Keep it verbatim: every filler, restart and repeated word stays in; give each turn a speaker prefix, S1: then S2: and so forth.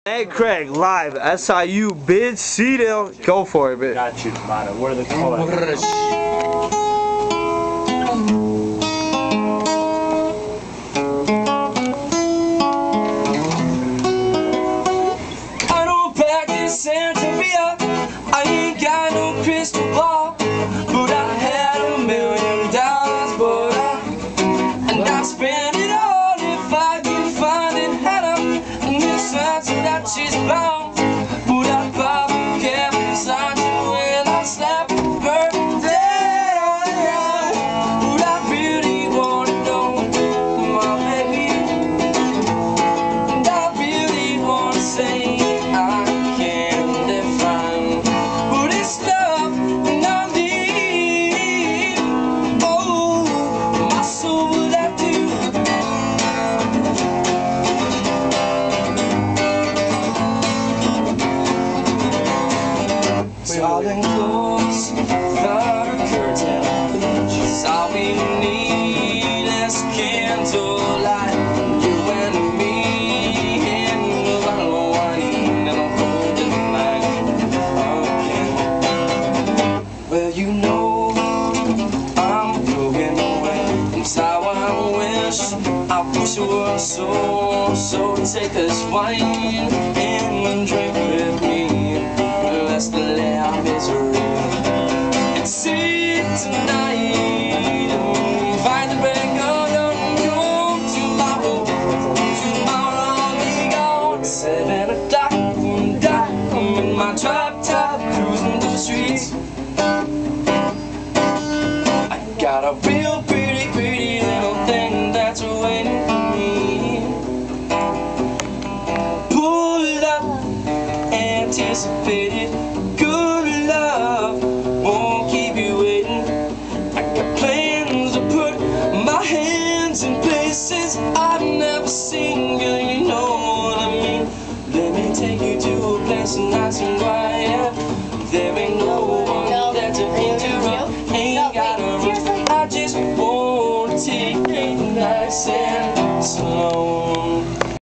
S1: Hey Craig, live, S I U, bitch, see them. Go for it, bitch.
S2: Got you, Mata. What are the colors?
S3: I don't practice Santeria, I ain't got no crystal ball, but I had a million dollars, but I, and I spend it all if I can find it. Had a sense that she's bound, but I probably kept inside you when I slapped her dead on the ground. But I really wanna know, my baby, and I really wanna say I can't define, but it's love and I need, oh, my soul that do. Darling, close the curtain, 'cause all we need is candlelight. You and me and a bottle of wine and a golden night again. Well, you know I'm going away, and how I wish, I wish it was so. So take this wine and drink with me. Let's delay our misery and see tonight. Find the break of dawn, go tomorrow. Tomorrow I'll be gone. Seven o'clock, and I'm in my drop top, cruising through the streets. I got a real pretty, pretty little thing that's waiting for me. Pull up, anticipated. Good love won't keep you waiting. I got plans to put my hands in places I've never seen, girl, you know what I mean. Let me take you to a place nice and quiet. There ain't no one there to interrupt. Ain't gotta run. I just wanna take it nice and slow.